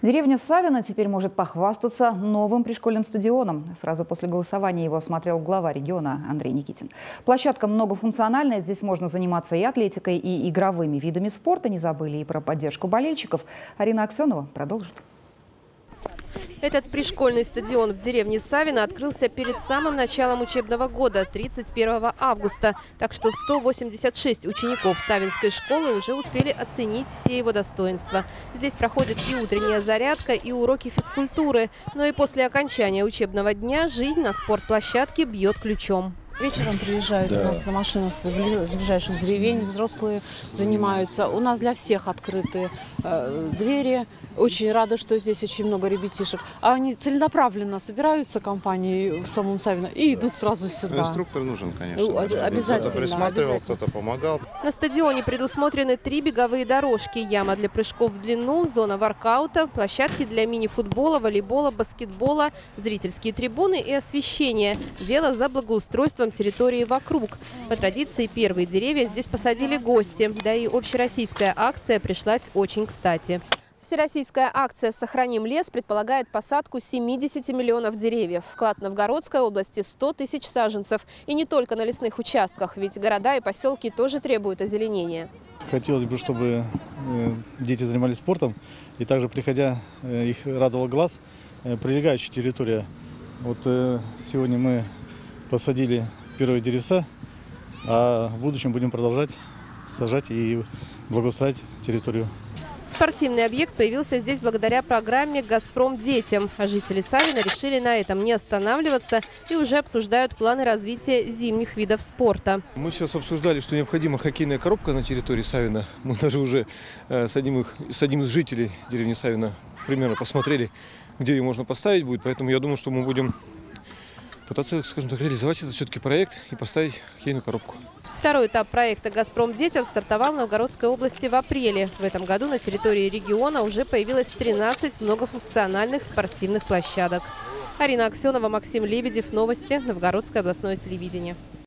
Деревня Савино теперь может похвастаться новым пришкольным стадионом. Сразу после голосования его осмотрел глава региона Андрей Никитин. Площадка многофункциональная. Здесь можно заниматься и атлетикой, и игровыми видами спорта. Не забыли и про поддержку болельщиков. Арина Аксенова продолжит. Этот пришкольный стадион в деревне Савино открылся перед самым началом учебного года, 31 августа. Так что 186 учеников Савинской школы уже успели оценить все его достоинства. Здесь проходит и утренняя зарядка, и уроки физкультуры. Но и после окончания учебного дня жизнь на спортплощадке бьет ключом. Вечером приезжают у нас на машинах с ближайших деревень, взрослые занимаются. У нас для всех открыты двери. Очень рада, что здесь очень много ребятишек. А они целенаправленно собираются компанией в самом Савино и идут сразу сюда. Инструктор нужен, конечно. Обязательно. Кто-то присматривал, кто-то помогал. На стадионе предусмотрены 3 беговые дорожки, яма для прыжков в длину, зона воркаута, площадки для мини-футбола, волейбола, баскетбола, зрительские трибуны и освещение. Дело за благоустройством территории вокруг. По традиции первые деревья здесь посадили гости, да и общероссийская акция пришлась очень кстати. Всероссийская акция «Сохраним лес» предполагает посадку 70 миллионов деревьев. Вклад Новгородской области – 100 тысяч саженцев. И не только на лесных участках, ведь города и поселки тоже требуют озеленения. Хотелось бы, чтобы дети занимались спортом, и также, приходя, их радовал глаз, прилегающая территория. Вот сегодня мы посадили первые деревца, а в будущем будем продолжать сажать и благоустраивать территорию. Спортивный объект появился здесь благодаря программе «Газпром детям». А жители Савино решили на этом не останавливаться и уже обсуждают планы развития зимних видов спорта. Мы сейчас обсуждали, что необходима хоккейная коробка на территории Савино. Мы даже уже с одним из жителей деревни Савино примерно посмотрели, где ее можно поставить будет. Поэтому я думаю, что мы будем пытаться, скажем так, реализовать этот все-таки проект и поставить хоккейную коробку. Второй этап проекта «Газпром детям» стартовал в Новгородской области в апреле. В этом году на территории региона уже появилось 13 многофункциональных спортивных площадок. Арина Аксенова, Максим Лебедев. Новости. Новгородское областное телевидение.